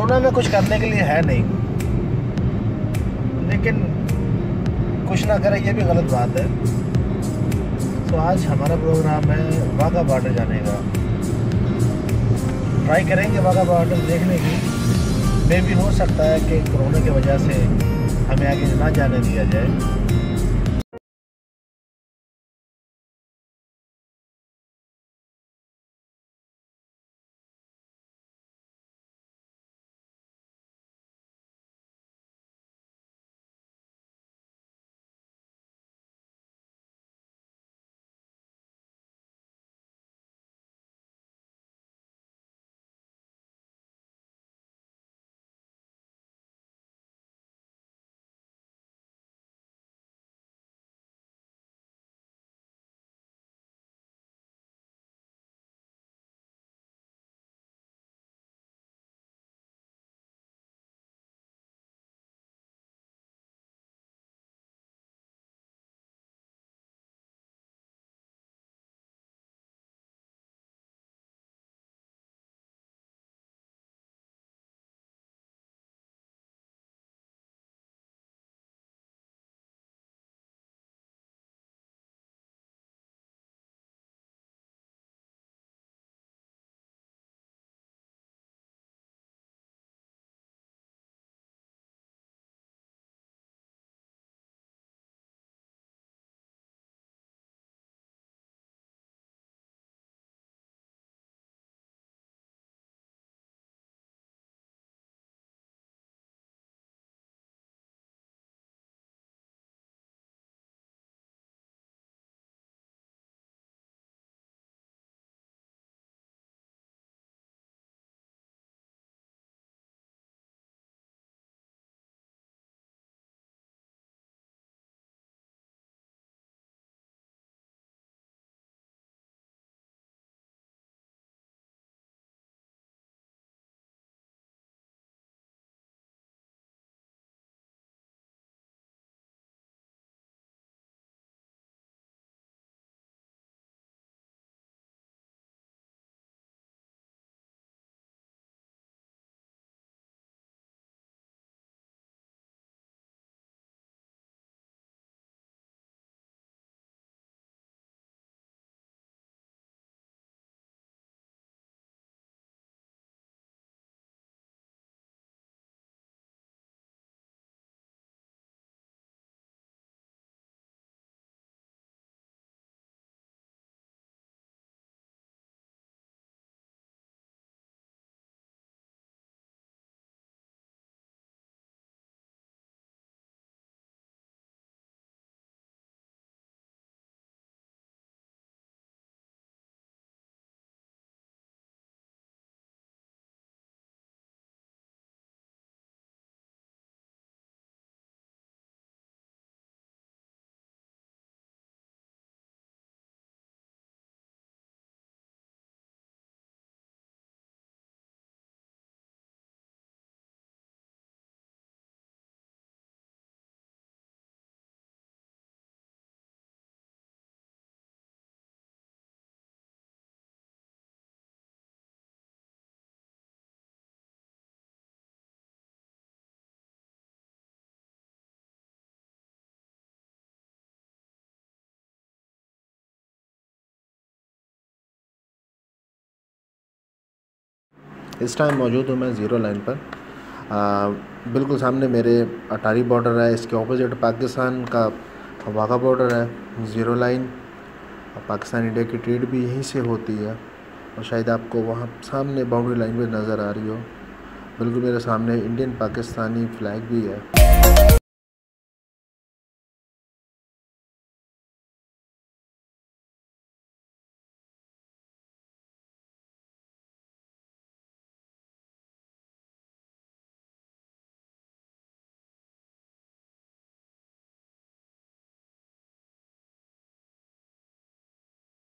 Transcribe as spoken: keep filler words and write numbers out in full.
Corona में कुछ करने के लिए है नहीं, लेकिन कुछ ना करे ये भी गलत बात है। तो आज हमारा प्रोग्राम है वाघा बॉर्डर जाने का। ट्राई करेंगे वाघा बॉर्डर देखने की। मे भी हो सकता है कि कोरोना की वजह से हमें आगे ना जाने दिया जाए। इस टाइम मौजूद हूँ मैं ज़ीरो लाइन पर। आ, बिल्कुल सामने मेरे अटारी बॉर्डर है, इसके ऑपोजिट पाकिस्तान का वाघा बॉर्डर है। ज़ीरो लाइन पाकिस्तान इंडिया की ट्रेड भी यहीं से होती है और शायद आपको वहाँ सामने बाउंड्री लाइन भी नज़र आ रही हो। बिल्कुल मेरे सामने इंडियन पाकिस्तानी फ्लैग भी है।